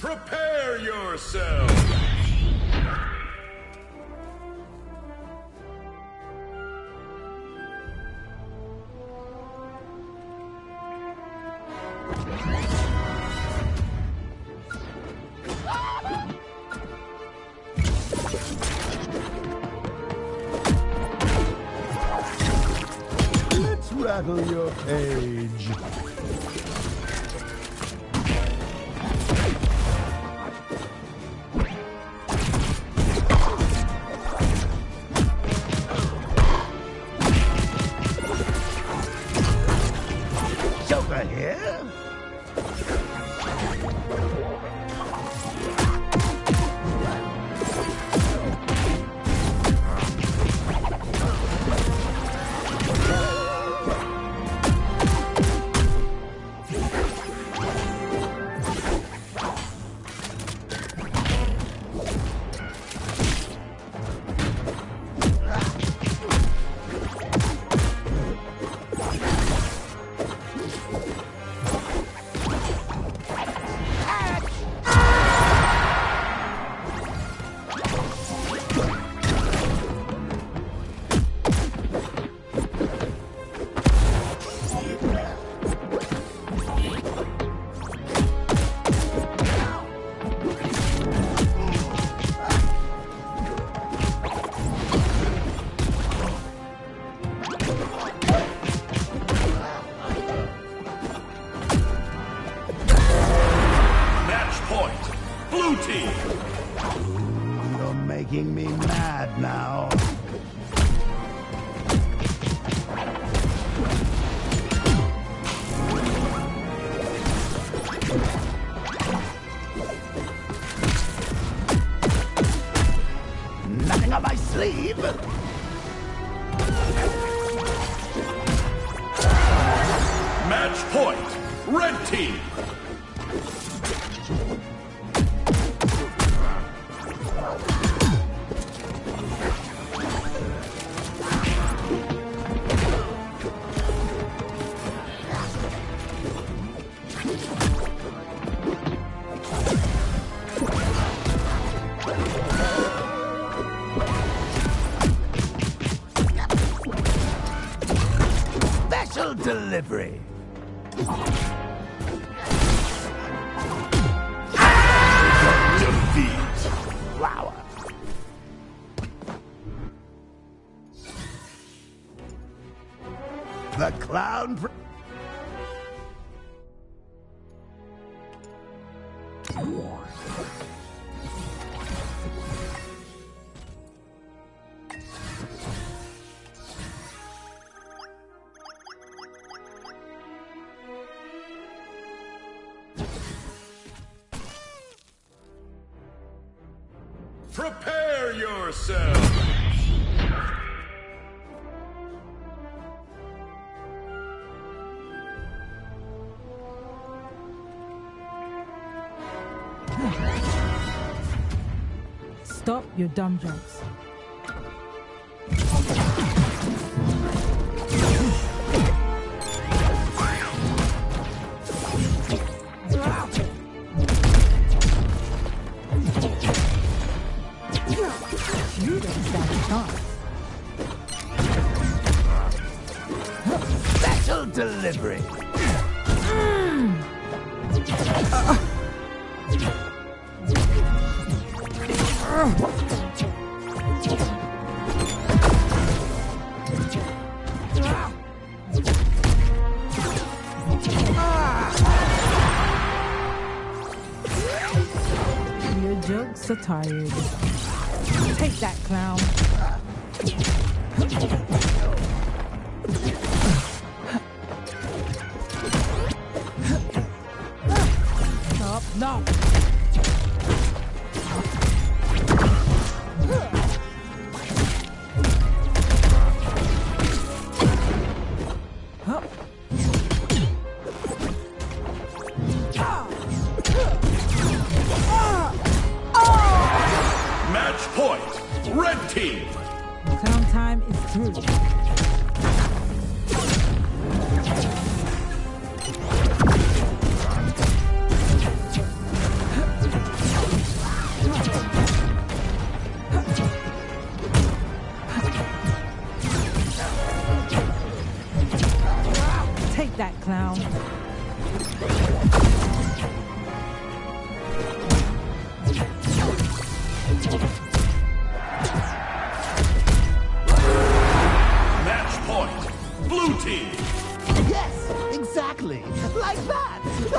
Prepare yourself! Let's rattle your cage. Joker here. You're making me mad now. Nothing up my sleeve. Match point, red team. Special delivery. Defeat. Flower. The clown. Prepare yourself! Stop your dumb jokes. You don't stand a chance. Special delivery. Your jokes are tired. Take that, clown. Stop, no. Match point, red team. Clown time is through. clown. Match point. Blue team. Yes, exactly. Like that.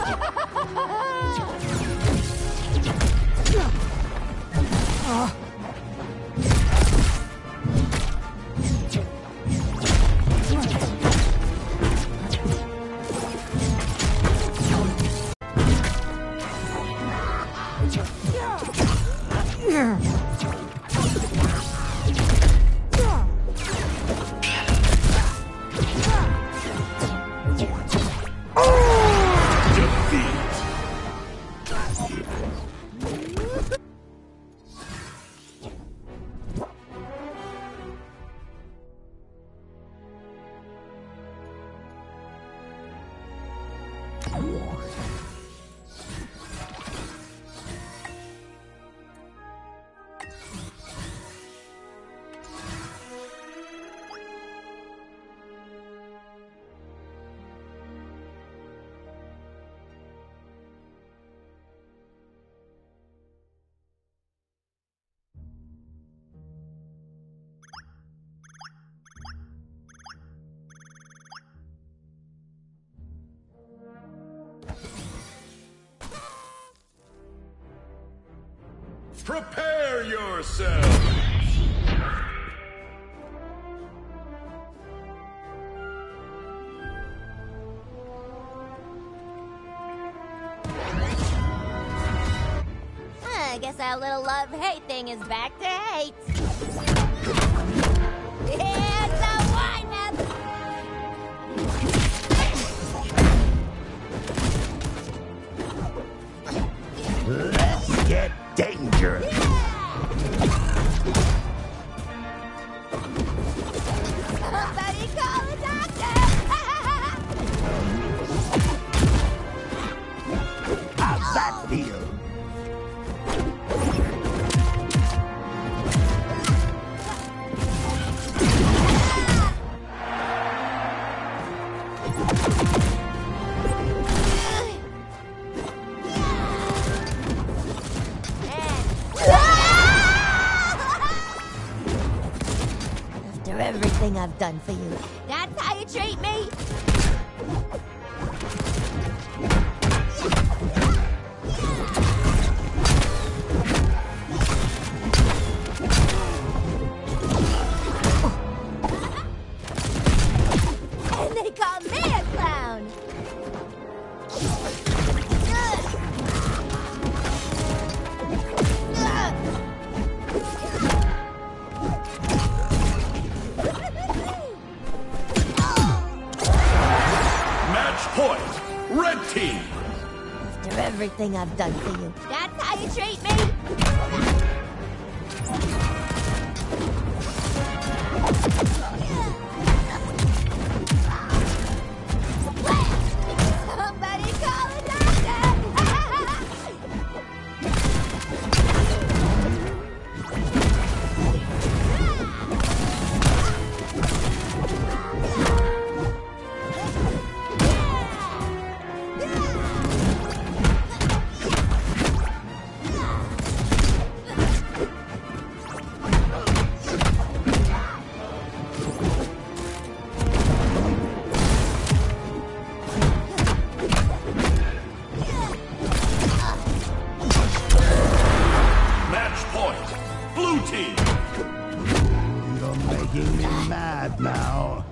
Prepare yourself. I guess our little love-hate thing is back to hate. Here's the wind-up! Let's get dangerous. Somebody call a doctor! How's that feel? After everything I've done for you, that's how you treat me? And they call me a clown! Match point. Red team. After everything I've done for you, that's how you treat me? Somebody call a doctor! Match point. Blue team. You're making me mad now.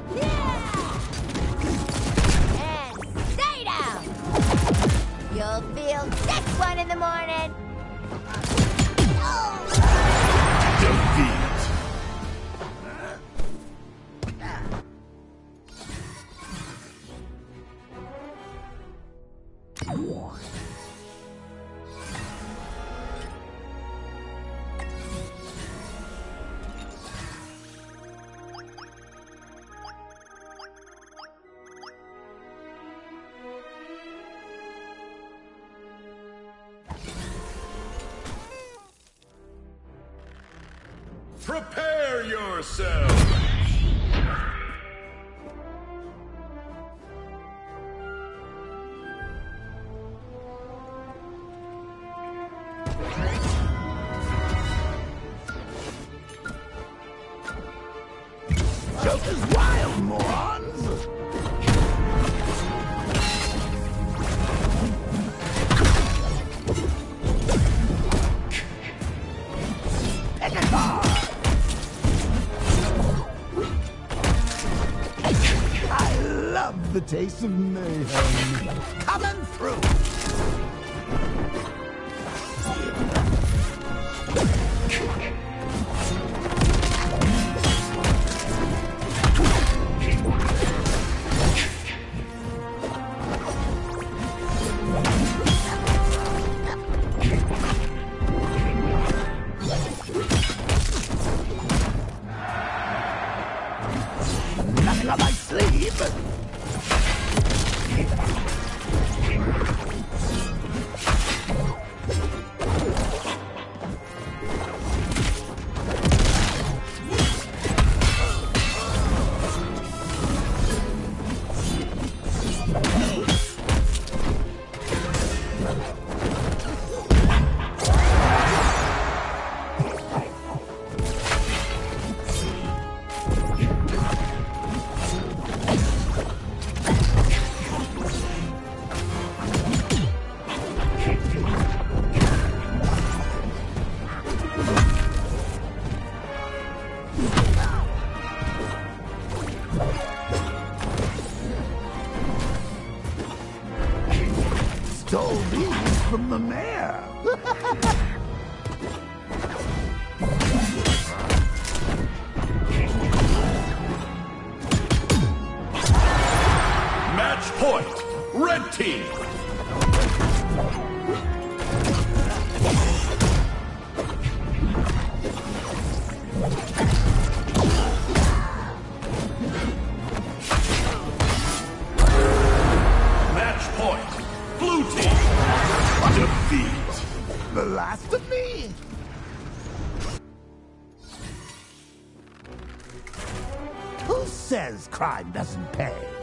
And stay down! You'll feel this one in the morning! Defeat. Prepare yourself. taste of mayhem coming through. Nothing on my sleeve. Stole these from the mayor. Match point. Red team. Match point. Blue team. Defeat. The last of me. Who says crime doesn't pay?